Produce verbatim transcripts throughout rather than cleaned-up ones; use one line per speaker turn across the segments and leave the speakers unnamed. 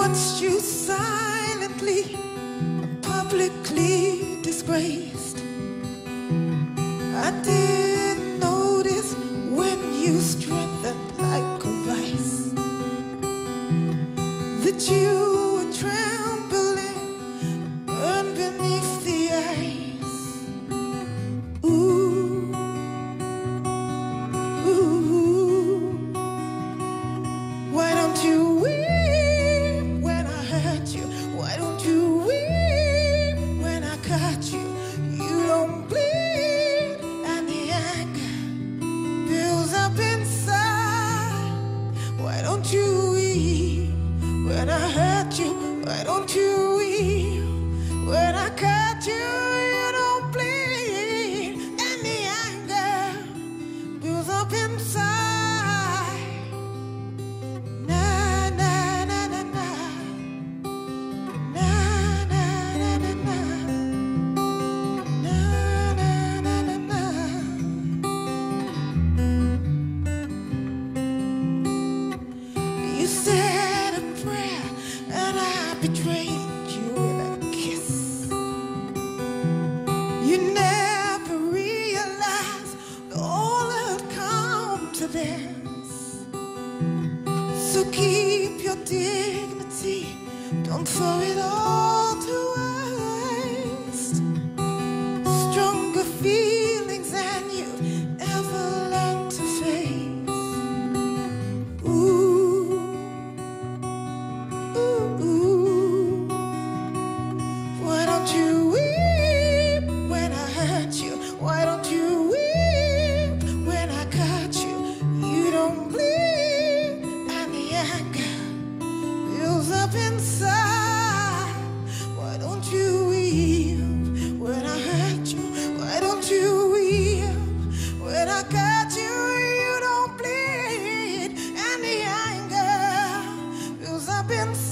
watched you silently, publicly disgraced. I didn't notice when you strengthened like a vice that you were trembling, burned beneath the ice. Ooh, ooh, why don't you weep when I hurt you? Why don't you weep when I cut you? You don't bleed and the anger builds up inside. Why don't you weep when I hurt you? Why don't you weep when I cut you? You don't bleed and the anger builds up inside. Na na na na na. Na na na na na. Na na na na na. You said a prayer and I betrayed you with a kiss. You never realized all had come to this. So keep your dignity, don't throw it all to waste. Stronger feelings than you ever learned to face. Ooh, ooh, ooh. Why don't you weep when I hurt you? Why don't you weep when I cut you? You don't bleed and the anger builds up inside. Why don't you weep when I hurt you? Why don't you weep when I cut you? You don't bleed and the anger builds up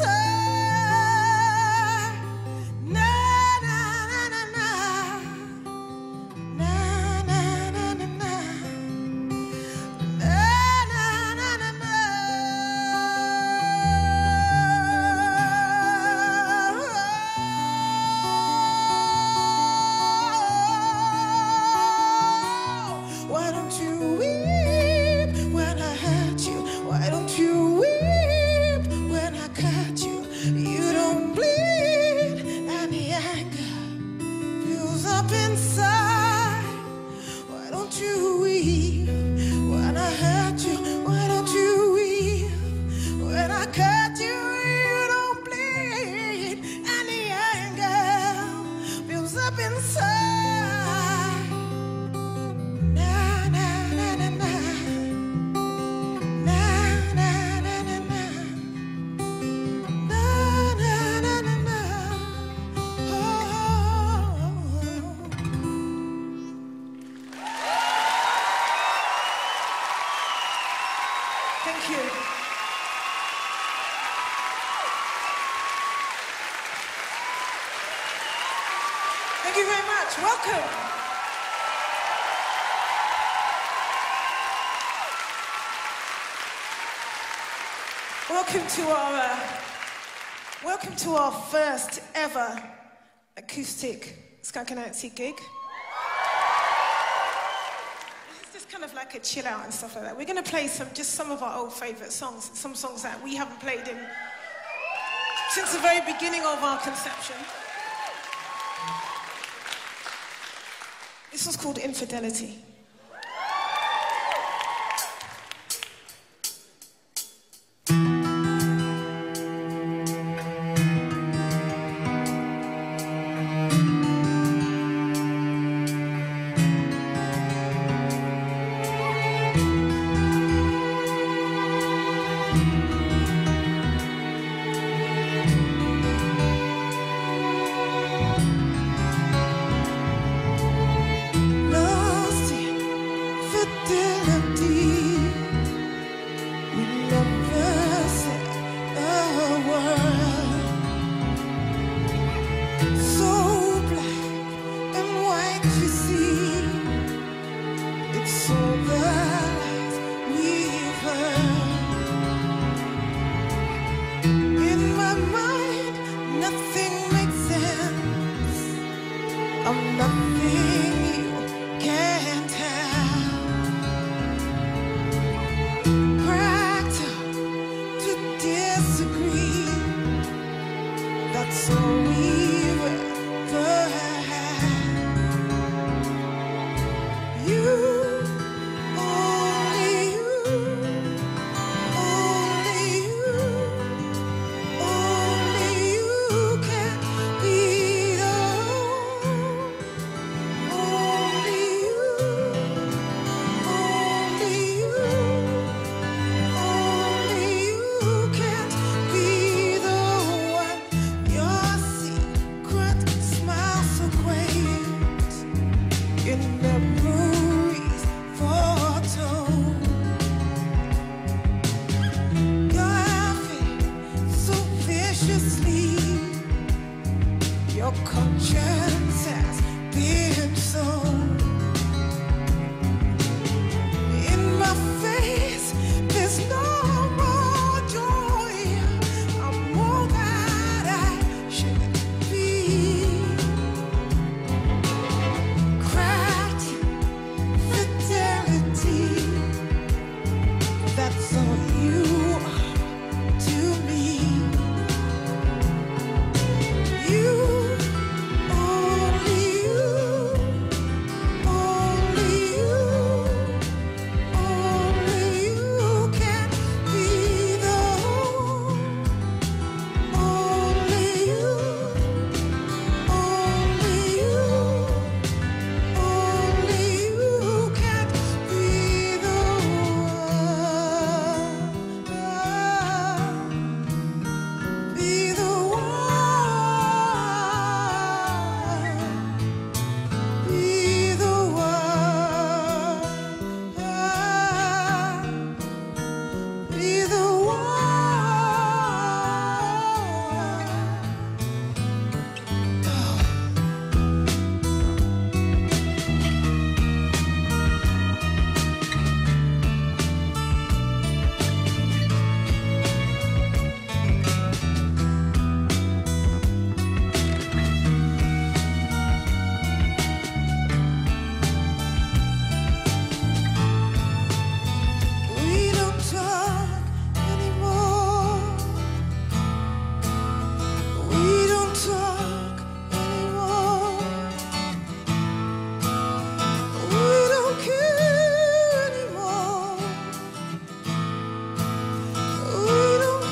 inside. Na na na na na. Na na na na na. Na na na na na. Why don't you weep when I hurt you? Why don't you weep when I cut you? You don't bleed and the anger builds up inside. Why don't you weep when I hurt you? Why don't you weep when I cut you? You don't bleed and the anger builds up inside. Na na na na na. Na na na na na. Na na na na na. Oh. Thank you. Thank you very much. Welcome. Welcome to our uh, welcome to our first ever acoustic Skunk Anansie gig. It's just kind of like a chill out and stuff like that. We're going to play some just some of our old favourite songs, some songs that we haven't played in since the very beginning of our conception. This was called Infidelity. Lost That's all we've ever had. You, only you, only you, only you can be the one. Only you, only you, only you can be the one. Your secret smile so quaint in memories foretold. You're laughing so viciously. Your conscience has been sold. In my face, there's no more joy. I'm more that I should be. Cracked fidelity. That's all you are to me. You, only you, only you, only you can be the one. Only you, only you, only you can be the one. Be the one. Be the one. Be the We don't talk anymore. We don't talk anymore. We don't care anymore. We don't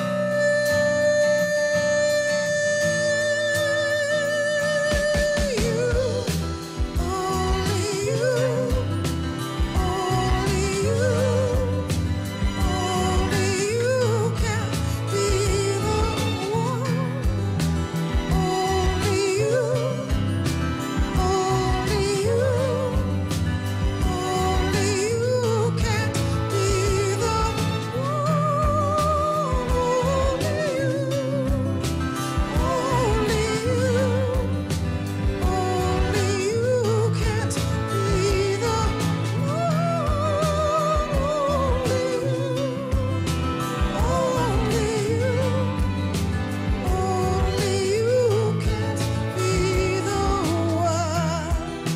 care. You, only you, only you, only you can be the one. Only you, only you, only you can be the one. Only you, only you, only you can't be the one. Only you, only you, only you can't be the one.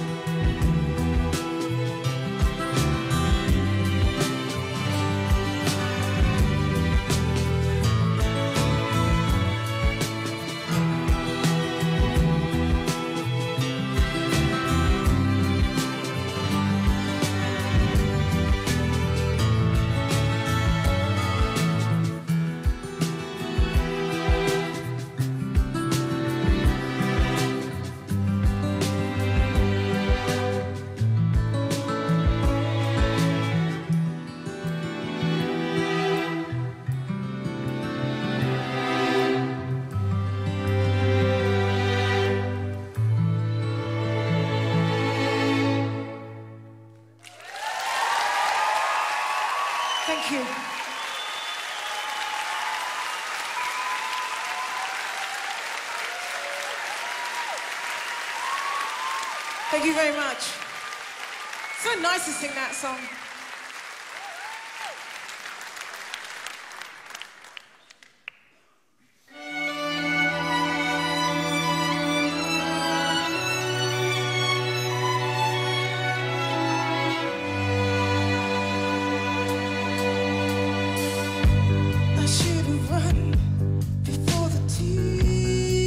Thank you. Thank you very much. So nice to sing that song. I should have run before the tears.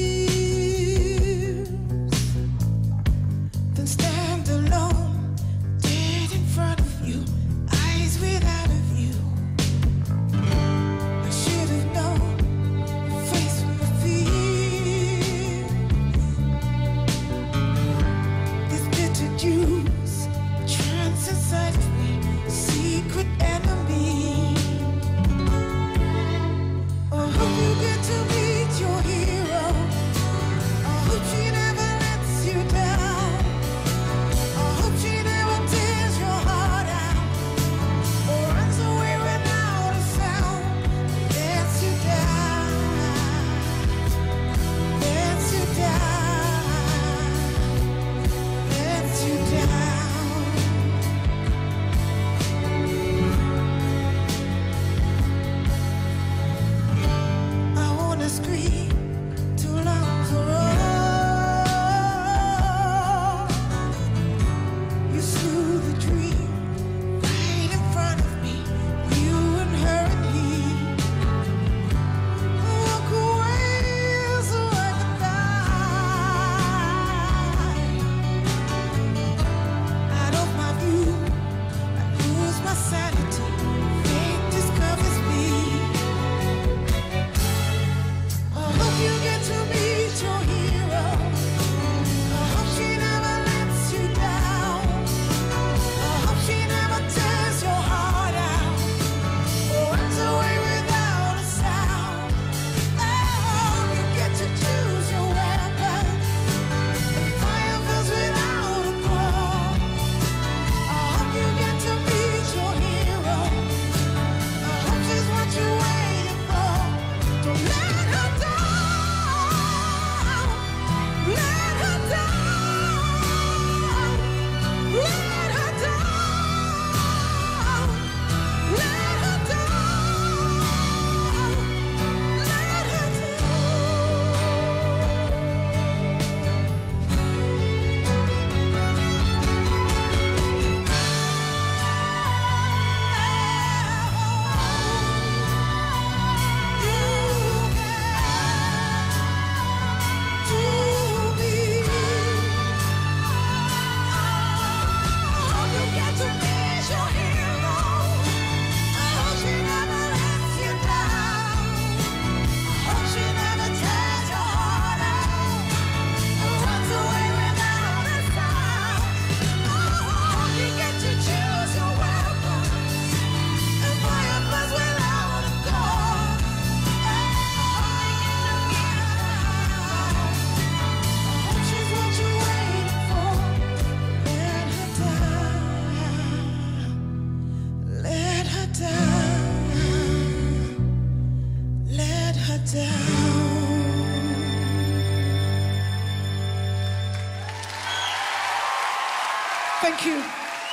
Thank you.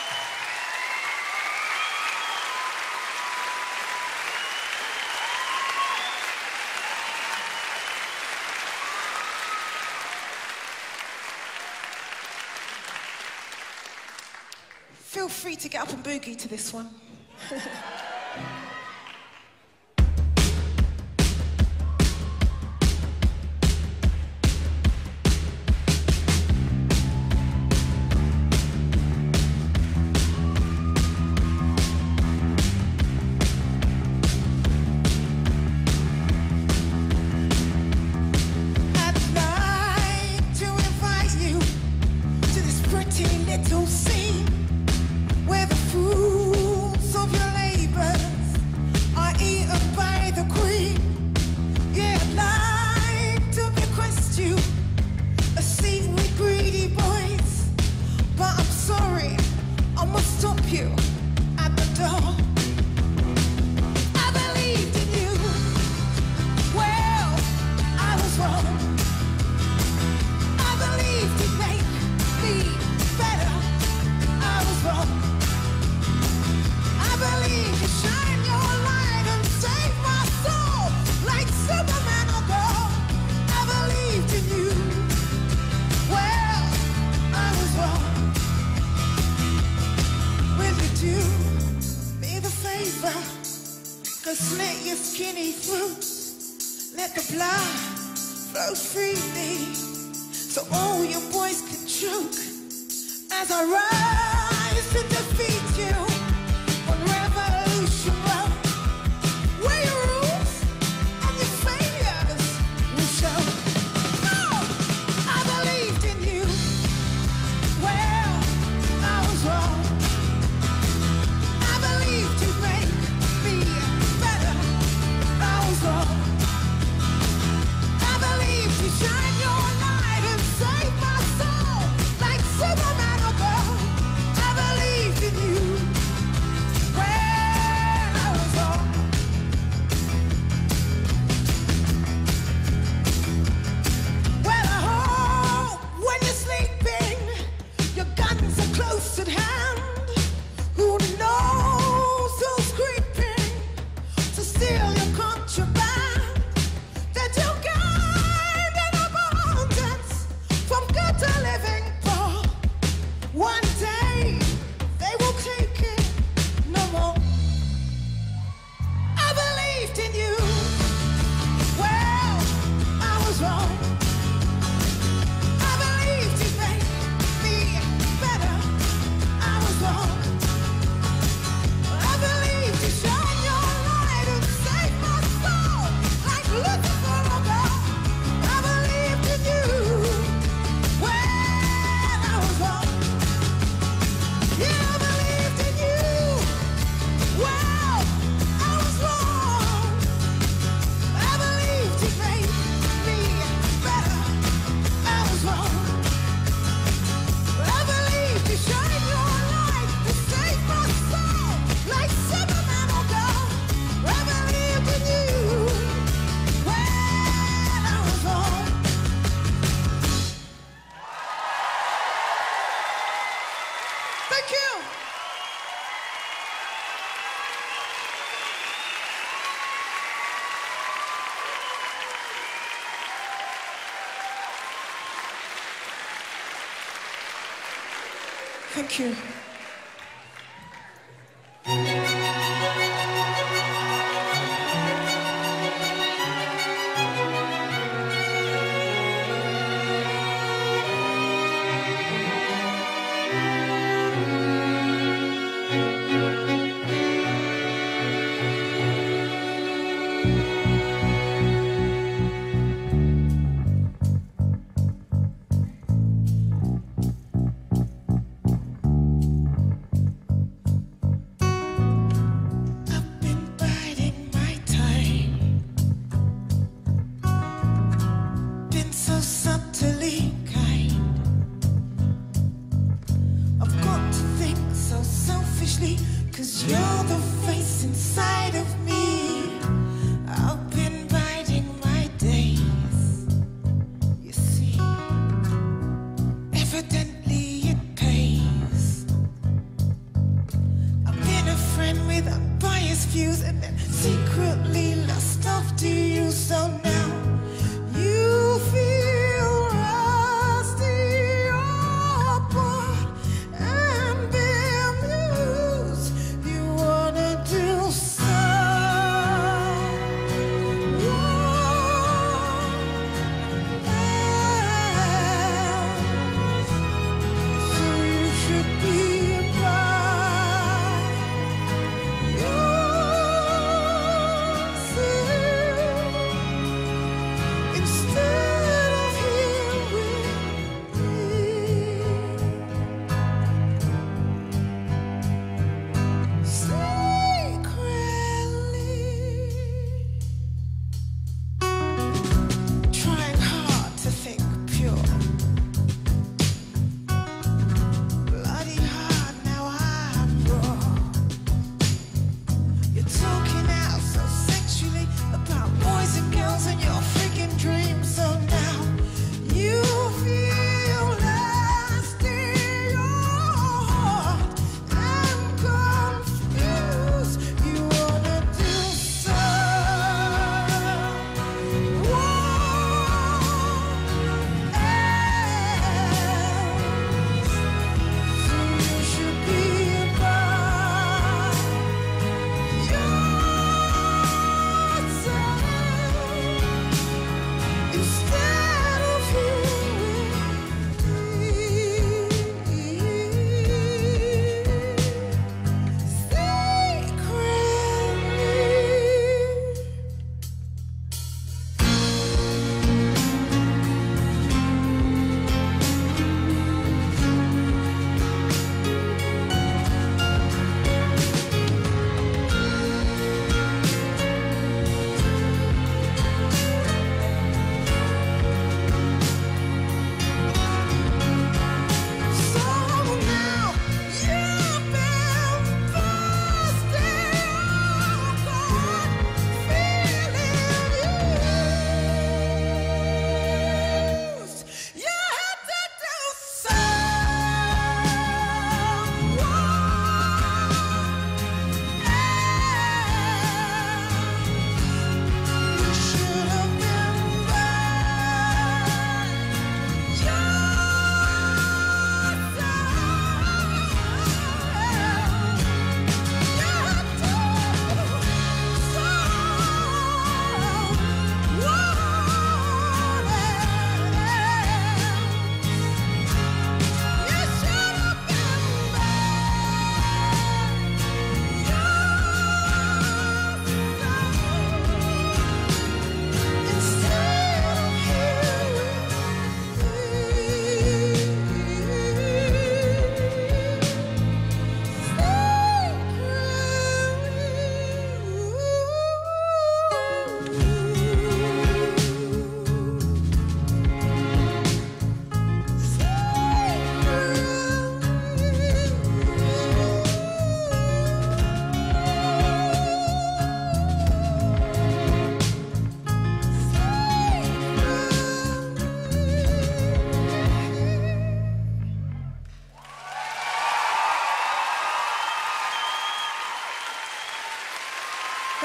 Feel free to get up and boogie to this one. Thank you.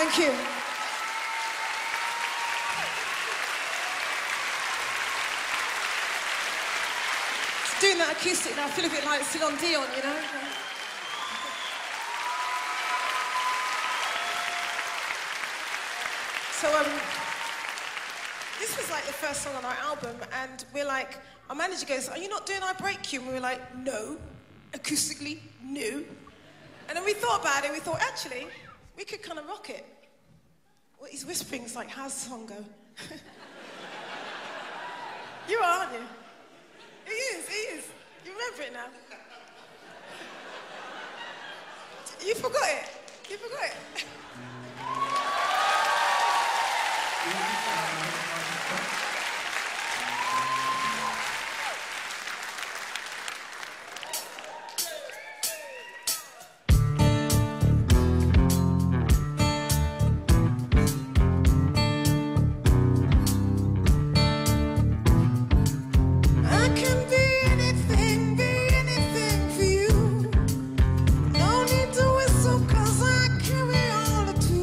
Thank you. So doing that acoustic now, I feel a bit like Celine Dion, you know? So, um, this was like the first song on our album, and we're like, our manager goes, are you not doing our break cue? And we were like, no. Acoustically, no. And then we thought about it, we thought, actually, we could kind of rock it. Well, he's whispering, it's like, how's the song go? You are, aren't you? He is, he is. You remember it now? You forgot it. You forgot it.
All the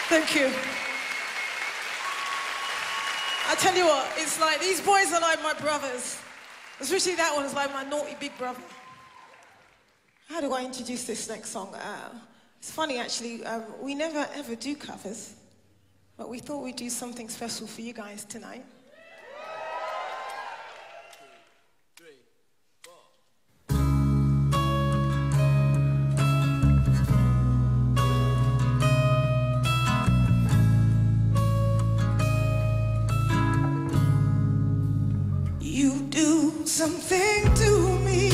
Thank you. I tell you what, it's like, these boys are like my brothers. Especially that one is like my naughty big brother. How do I introduce this next song? Uh, it's funny, actually, um, we never ever do covers, but we thought we'd do something special for you guys tonight. You do something to me,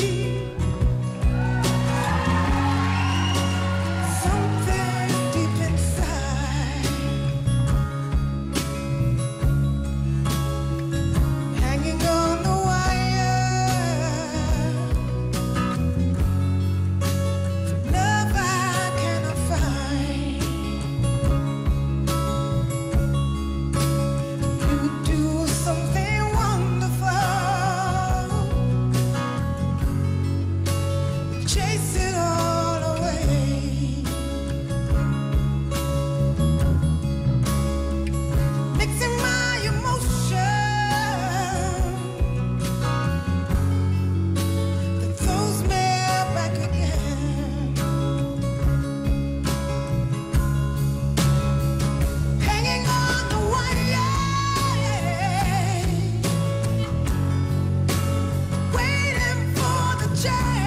something deep inside, hanging on the wire, for love I cannot find. You do something wonderful. Chase it all away, mixing my emotion that throws me back again, hanging on the wire, waiting for the change.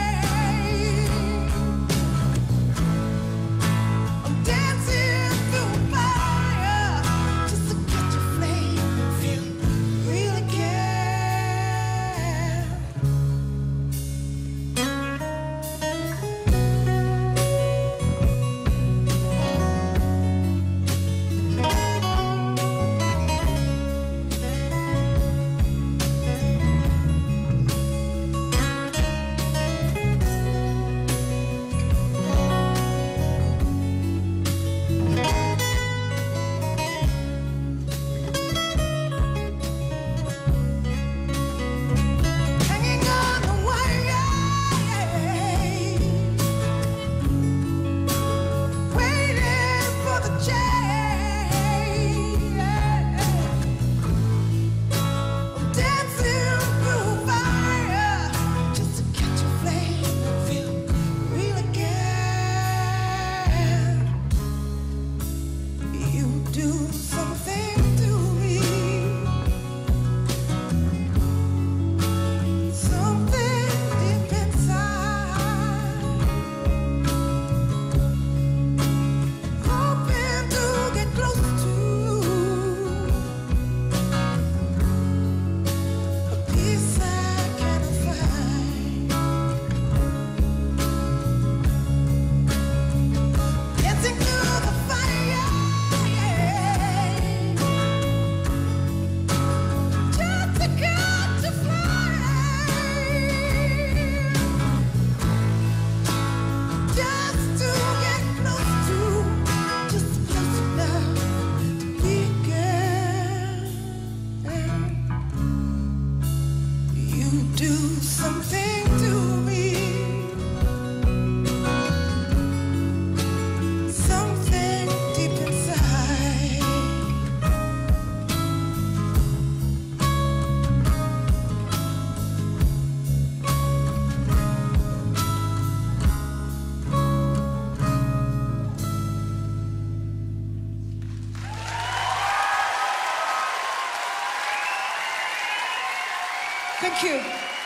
Thank you.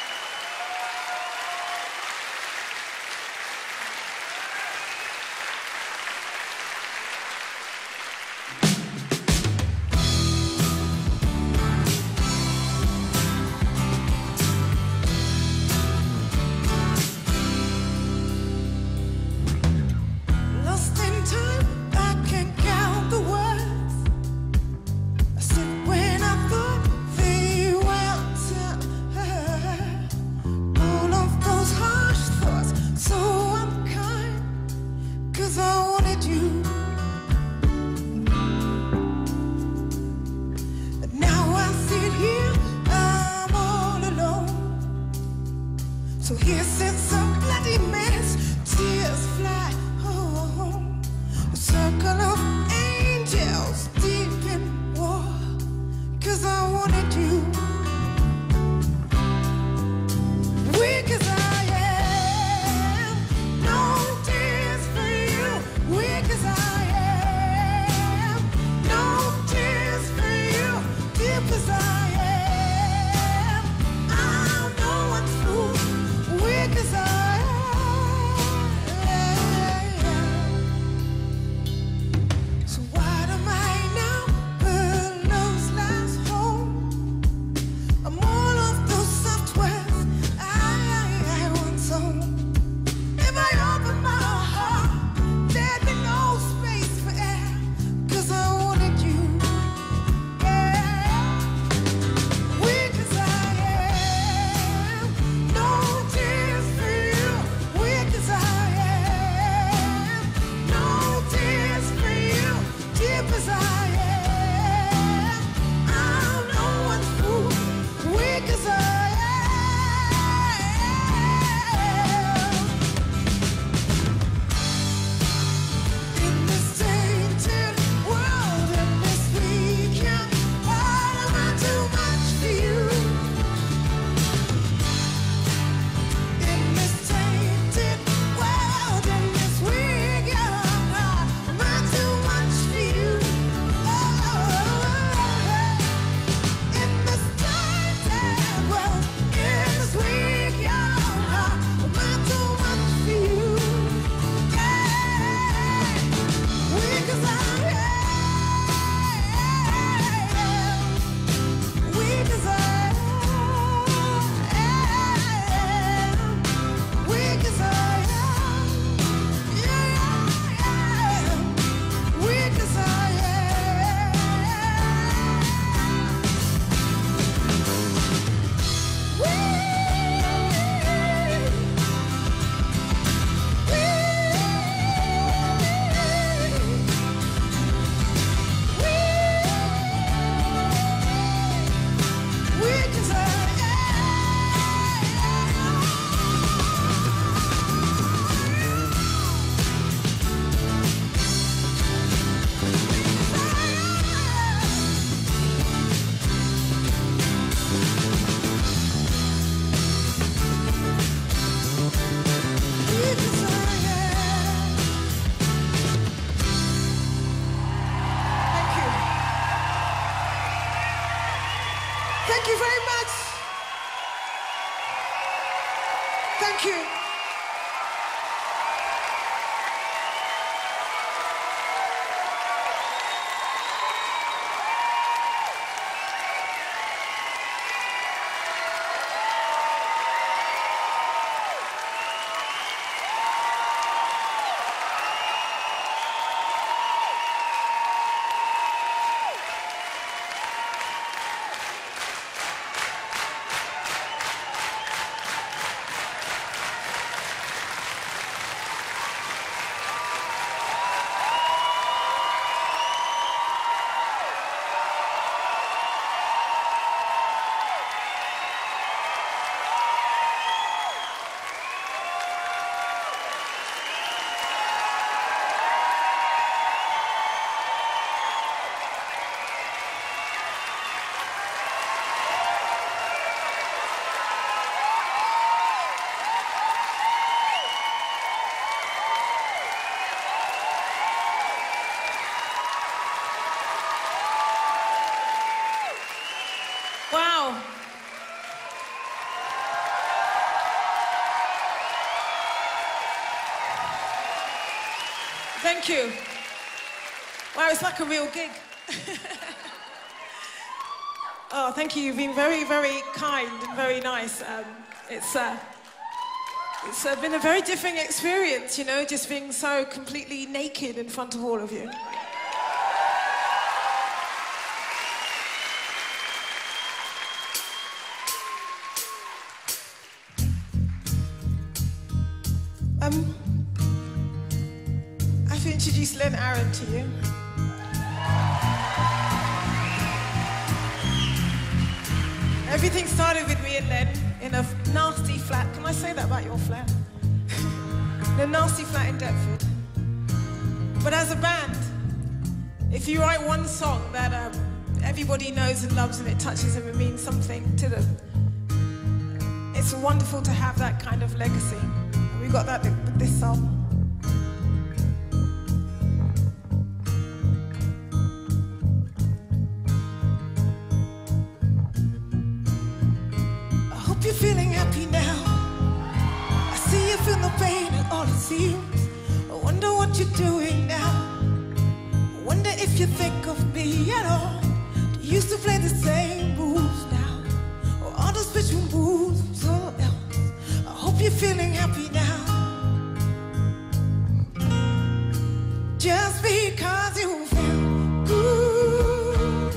Lost in time, I can't count the words I said when I thought they were. Thank you very much. Thank you. Wow. Thank you. Wow, it's like a real gig. Oh, thank you. You've been very, very kind and very nice. Um, it's uh, it's uh, been a very different experience, you know, just being so completely naked in front of all of you. Um, I've introduced Len Aaron to you. Everything started with me and Len in a nasty flat. Can I say that about your flat? In a nasty flat in Deptford. But as a band, if you write one song that um, everybody knows and loves and it touches them and means something to them, it's wonderful to have that kind of legacy. And we got that with this song. You're feeling happy now. I see you feel the pain and all it seems. I wonder what you're doing now. I wonder if you think of me at all. Do you used to play the same moves now, or are those special moves from someone else? I hope you're feeling happy now. Just because you feel good,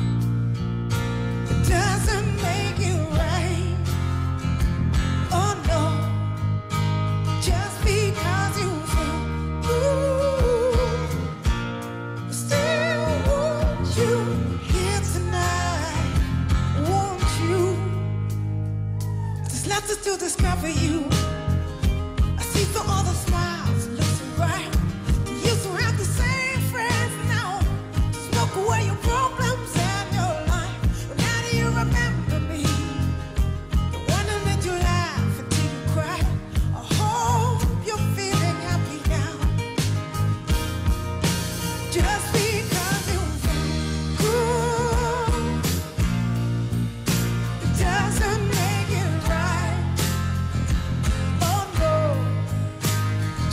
it doesn't make it right. Oh no, just because you feel good, I still want you here tonight. Want you? There's lots to still discover you. I see through all the smiles and looks and bright. You used to have the same friends now. To smoke away your problems and your life. But now do you remember me? The one that made you laugh until you cried. I hope you're feeling happy now. Just because you feel good, it doesn't make it right. Oh no,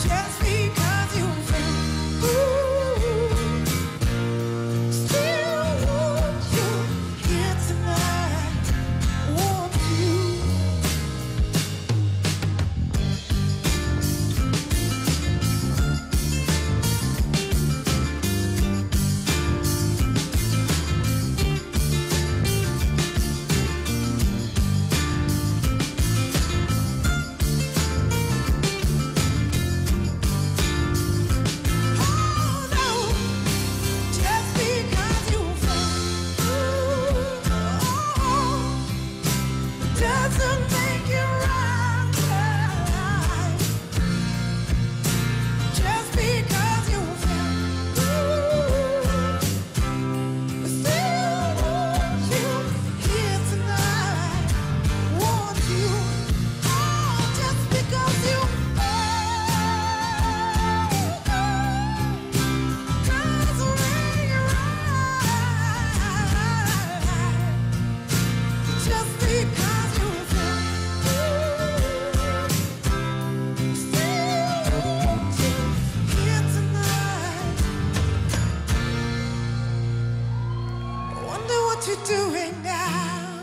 what you're doing now.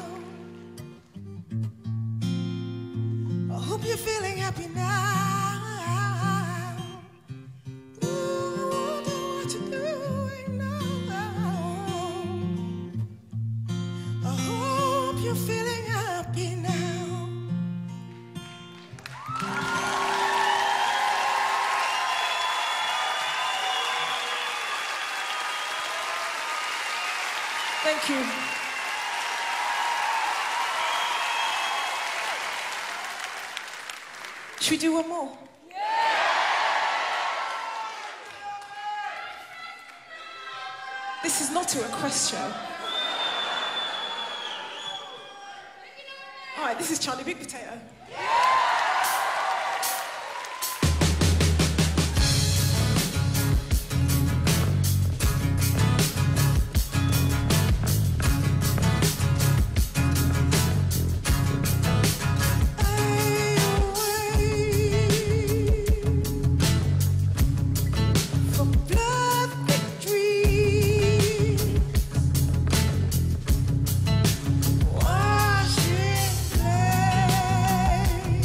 I hope you're feeling happy now. Ooh, I wonder what you're doing now. I hope you're feeling happy now. Thank you. Should we do one more? Yeah. This is not a request show. All right, this is Charlie Big Potato. Washing place.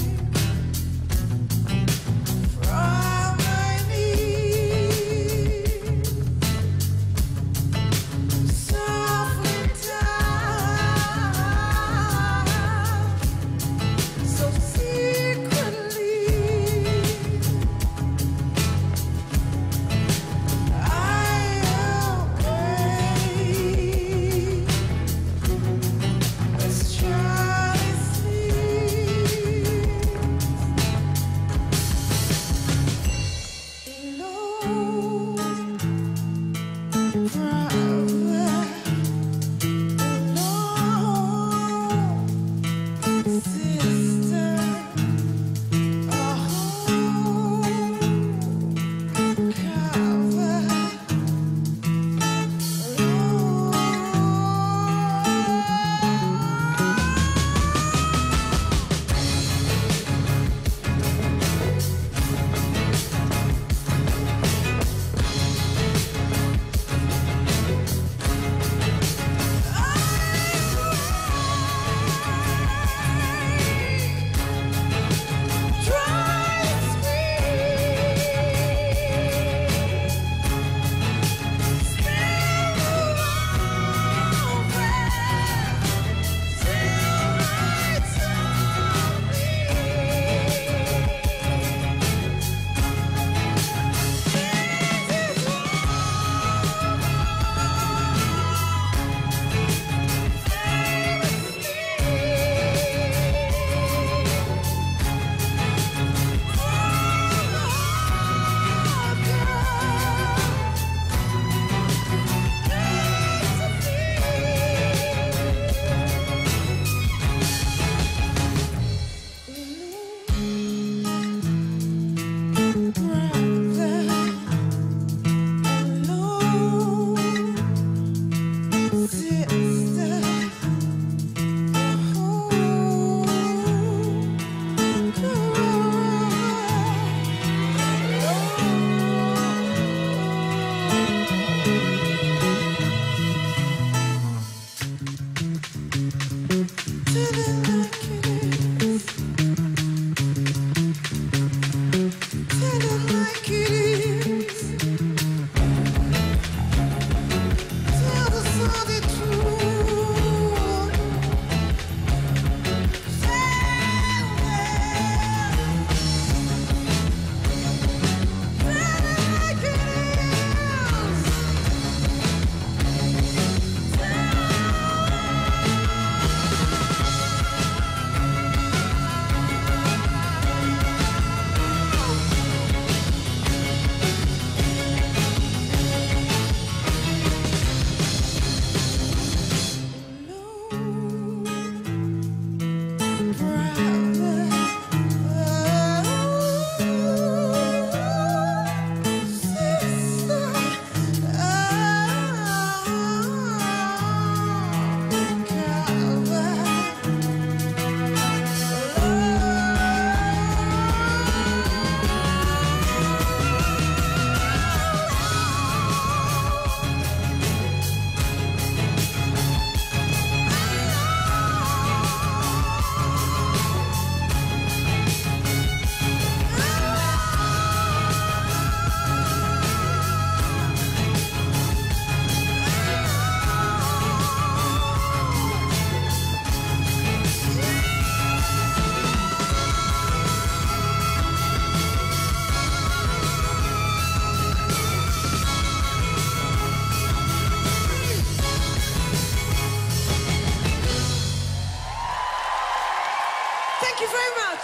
much.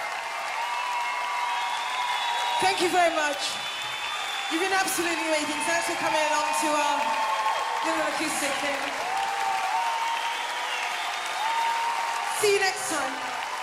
Thank you very much. You've been absolutely amazing. Thanks for coming along to our little acoustic thing. See you next time.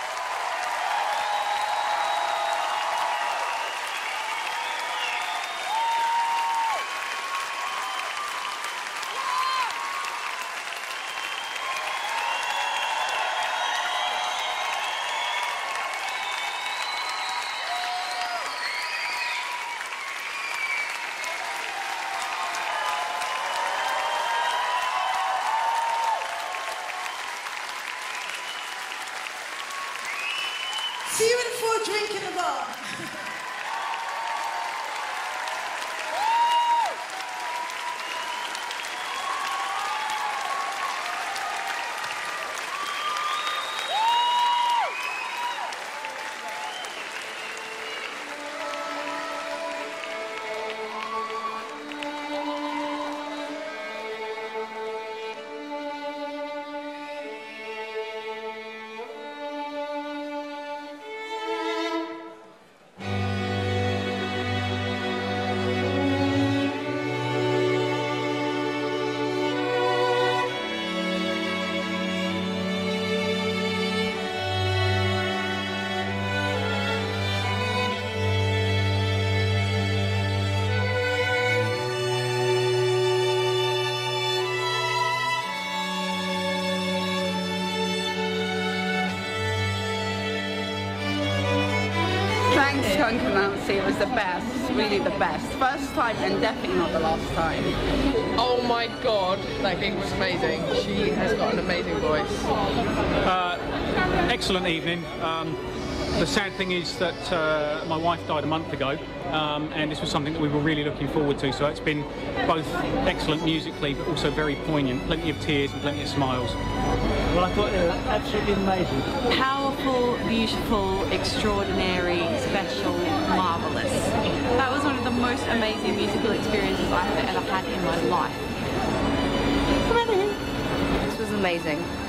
See you in for a drink in the bar.
Acoustic Skunk Anansie was the best, really the best. First time and definitely not the last time.
Oh my god, that gig was amazing. She has got an amazing voice.
Uh, excellent evening. Um, the sad thing is that uh, my wife died a month ago, um, and this was something that we were really looking forward to, so it's been both excellent musically but also very poignant. Plenty of tears and plenty of smiles.
Well, I thought it was absolutely amazing.
Powerful, beautiful, extraordinary, special, marvellous. That was one of the most amazing musical experiences I've ever had in my life.
This was amazing.